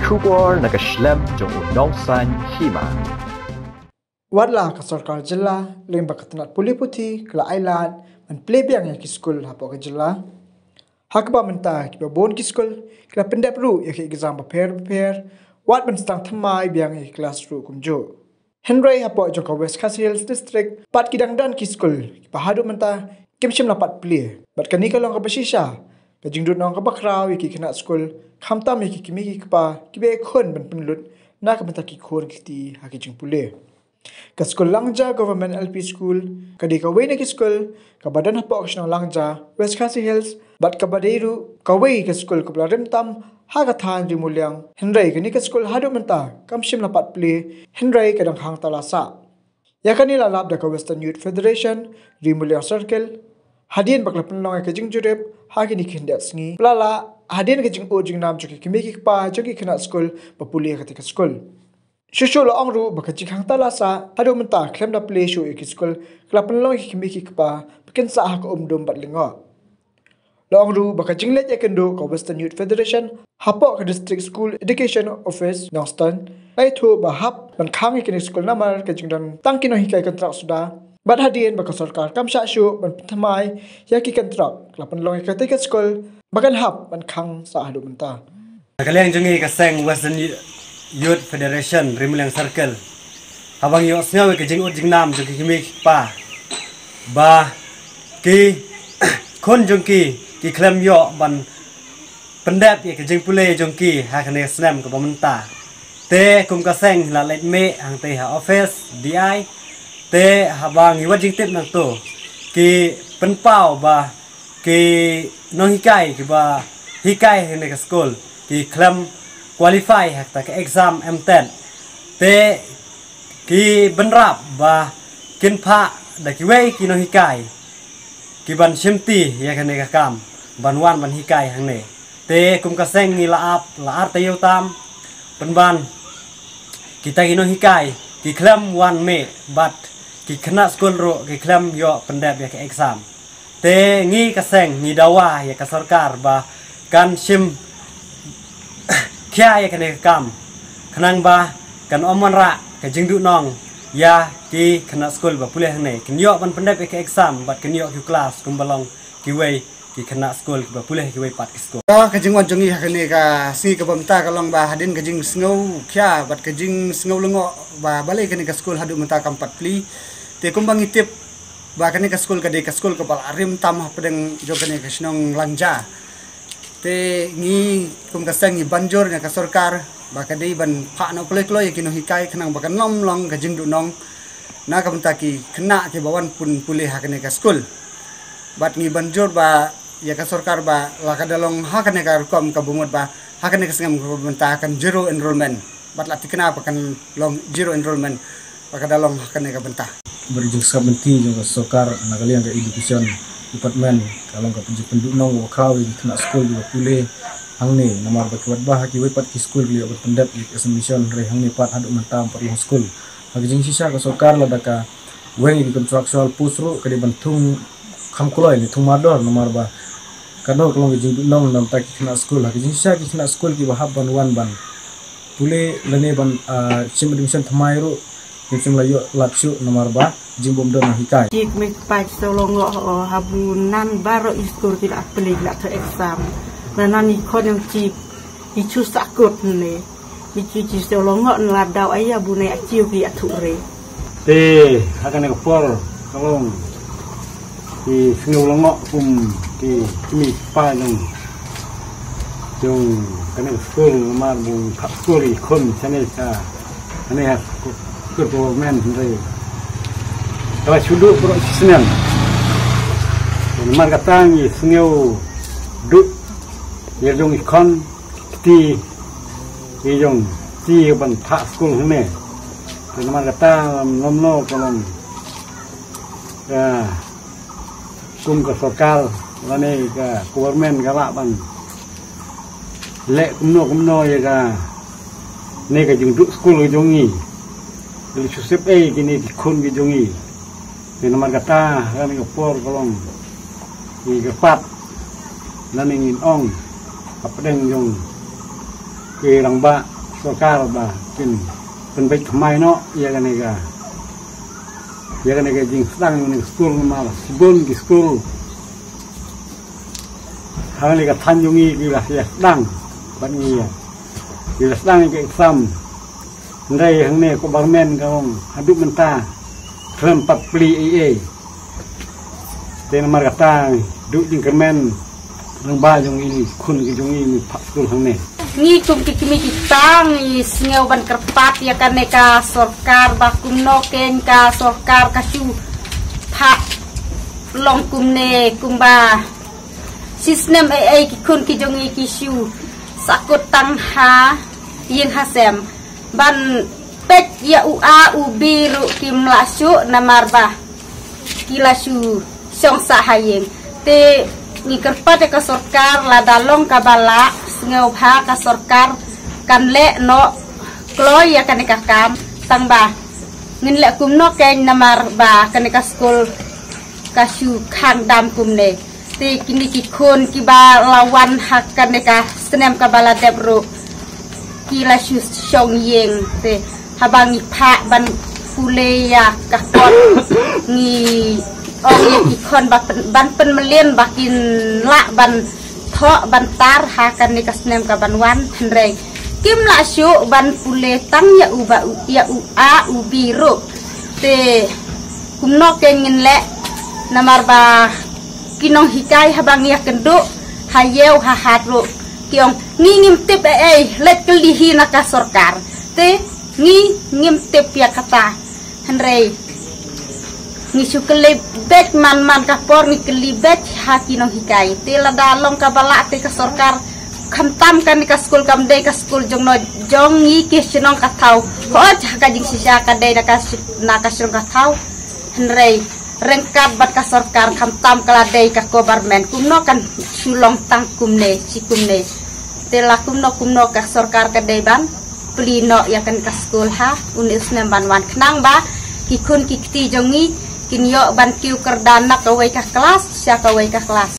Kubor nakaslem jong unongsan hima. Wadla ka sarkar jilla limba katanat puli puti kala ailan man plebiang ya ki skul hapo ka jilla. Hakba menta ki bon ki skul kala pendap ru ya ki exam prepare wat man stang thamai biang ya class ru kumjo. Henry hapo jong ka West Khasi Hills district pat kidang dan ki skul ki pahadu menta kimshim la pat pli bat kani ka long ka basisha ka jingdut nong ka bakraw ya ki kena skul khamtam ya ki kimi ki pa ki be khon ban penlut na ka menta ki khon ki ti ha ki jing pule. Ka skul Langja Government LP School, ka di ka way na ki skul, ka badan hapo aksyon Langja, West Khasi Hills, bat ka badiru, ka way ka skul ka pala rimtam, ha ka thaan di mulyang, Henry ka ni ka skul hadu menta, kamshim lapat pli, Henry ka dang hang talasa. Ya ka nila lab da ka Western Youth Federation, Rimulyang Circle, hadien bakla penlong ka jing jurip, ha ki ni kindat sngi, plala, hadien ka jing o jing nam joki kimiki pa, joki kena skul, papuli ka tika skul. Shushu lo angru baka jing hang talasa hadu menta klem da play show iki skul klapan long iki kimiki kpa bikin sa ha ko umdum bat lingo lo angru baka jing let yakendo ka Western Youth Federation hapo ka District School Education Office Nongston ai thu ba hap ban khang iki skul namar ka jing dan tangki no hikai kontrak suda bat hadien baka sarkar kam sha shu ban thamai yaki kontrak klapan long ka tiket skul bakan hap ban khang sa hadu menta kalian jungi ka seng Western Youth Federation Rimulyang Circle habang yo snyaw ke jing jing nam jong ki mi pa ba ki kon jong ki klem yo ban pendap ye ke jing pule jong ki ha kane snam ko pamenta te kum ka seng la let me ang te ha office di te habang i wajing tip nang to ki penpau ba ki no hikai ki ba hikai ne ka school ki klem qualify hakta ke exam M10 te ki benrap ba kin pha da ki wei ki no hikai ki ban shimti ya kane ka kam ban wan ban hikai hang ne te kum ka seng ni la ar te yo tam ban kita ki no hikai ki klam wan me but ki kena school ro ki klam yo pendap ya ke exam te ngi ka seng ni dawa ya ka sarkar ba kan shim kia ya kene kam kanang ba kan omon ra ka jingdu nong ya ki kena school ba pulih ne kinyo ban pendap ke exam bat kinyo ki class kumbalong ki wei ki kena school ba pulih ki wei pat ki school ka jingwan jongi ha kene ka si ka bamta ka long ba hadin ka jing sngow kya bat ka jing sngow lengo ba balai kene ka school hadu menta kam pat pli te kumbang itip ba kene ka school ka school ka pal arim tam pedeng jo kene ka snong Langja te ngi kum ka seng ni banjor nya ka sarkar ba ka dei ban pha no kloi ki no hikai khnang ba kan nom long ka jing du nong na ka menta ki khna ki bawan pun pulih ha kene ka school bat ngi banjor ba ya ka sarkar ba la ka dalong ha kene ka kom ka bumot ba ha kene ka sengam ka menta kan zero enrollment bat la tikna pa kan long zero enrollment ba ka dalong ha kene ka benta berjing sabenti juga sarkar nagalian ka education department kalau ka penduduk nong wakraw di kena school juga pule hang ni namar bakwat bah ki wepat ki school beliau berpendap di examination re hang ni pat haduk mentam per school hagi jing sisa ka sarkar la daka weng di contractual pusro ka di bantung kham koloi ni thung mador namar ba kador kalong jing nong nam ta ki kena school hagi jing sisa ki kena school ki bahab ban wan ban pule lene ban sim admission thamai ro sim layo lapsu namar ba jimbom don hikai jik me pai solongo habunan baro iskul tidak pelik la ke exam nanani kon yang jik ichu sakut ne ichu solongo la daw aya bune aciu bi ature te akan ke por kalong ki snulongo ki kimi pa nong jong kana school mar bu school kon chane cha ane ha school government re kalau sudu pro senen man kata ni sengeu duk ye jong ikon ti ye jong ti ban tha school hne te man kata nomno kolom ya kum ka sarkar lane ka government ka ban le kumno ye ka ne ka jing duk school jongi le susep kini dikon ki jongi ni nomor kata kami ngepor kolong ni kepat naningin ong apa deng jong ke lang ba sokar ba kin pen baik mai no ya kan ega jing sedang ni school mal sibun di school hang ni ka tanjungi gila ya sedang ban ni ya gila sedang ke exam ndai hang ne ko barmen kaong haduk menta klem 4 pli AA ten mar kata du jing kermen nang ba jong ini kun ki jong ini pak school hang ne ni kum kimi kitang is ngeu ban kerpat ya kan ka sorkar bakum no ken ka sorkar kasu pak long kumne kumba sistem ai ki kun ki jongi ki shu sakut tang ha yeng hasem ban pek ya u a u biru kim lasu namarba kilasu song sa hayeng te ni kerpat ka sorkar la dalong ka bala ngeu pha ka sorkar kan le no kloy ya kan ka kam tang ba ngin le kum no ken namar ba kan ka school ka shu khang dam kum ne te kini ki khon ki ba lawan hak kan ka senem ka bala debro ki la shu shong yeng te habangi pha ban pule ya ka kon ni ong ye ki khon ba ban pen melien bakin la ban thọ bantar hakan ni kasnem ka banwan hendrei kim la shu ban pule tang ya u ba ya u a u biru te kumno kengin le namar ba kinong hikai habang ya kendu hayeu ha hatru kiong ni ngim tip let kelihi na ka sorkar te ni ngim tip ya kata hendrei ni sukele bet man kapor ni kelibet haki nong hikai te lada long ka bala te ka sorkar khamtam kan ka school kam dei ka school jong no jong ni ke sinong ka thau ho ka jing sisa ka dei na ka sinong ka thau henrei rengkap bat ka sorkar khamtam kala dei ka government kumno kan sulong tang kumne si kumne te la kumno ka sorkar ka dei ban plino ya kan ka school ha unis nem ban wan knang ba ki kun ki ti jong ni kinyo ban kiu kerdana ka wei ka kelas sia ka wei ka kelas